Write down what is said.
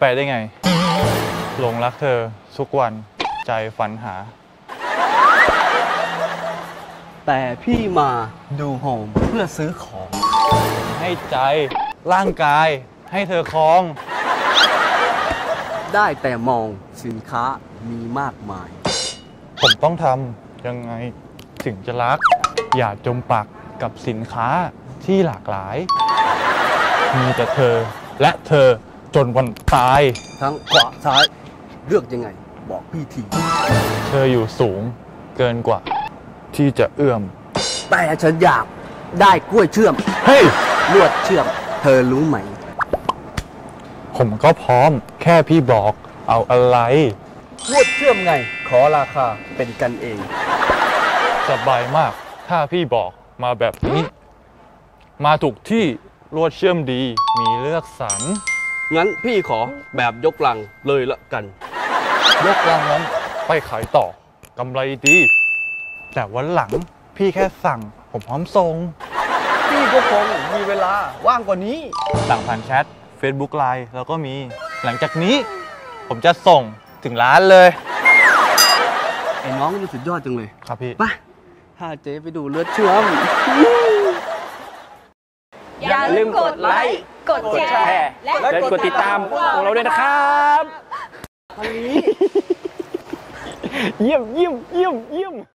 ไปได้ไงหลงรักเธอทุกวันใจฝันหาแต่พี่มาดูโฮมเพื่อซื้อของให้ใจร่างกายให้เธอครองได้แต่มองสินค้ามีมากมายผมต้องทำยังไงถึงจะรักอย่าจมปักกับสินค้าที่หลากหลายมีแต่เธอและเธอจนวันตายทั้งขวาซ้ายเลือกยังไงบอกพี่ทีเธออยู่สูงเกินกว่าที่จะเอื้อมแต่ฉันอยากได้กล้วยเชื่อมเฮ้ยลวดเชื่อมเธอรู้ไหมผมก็พร้อมแค่พี่บอกเอาอะไรลวดเชื่อมไงขอราคาเป็นกันเองสบายมากถ้าพี่บอกมาแบบนี้มาถูกที่ลวดเชื่อมดีมีเลือกสรรงั้นพี่ขอแบบยกลังเลยละกันยกลังนั้นไปขายต่อกำไรดีแต่วันหลังพี่แค่สั่งผมพร้อมส่งพี่ก็คงมีเวลาว่างกว่านี้สั่งผ่านแชท Facebook Line แล้วก็มีหลังจากนี้ผมจะส่งถึงร้านเลยไอ้น้องนี่สุดยอดจังเลยครับพี่ไปถ้าเจ๊ไปดูเลือดเชื่อมอย่าลืมกดไลค์กดแชร์และกดติดตามของเราด้วยนะครับเยี่ยม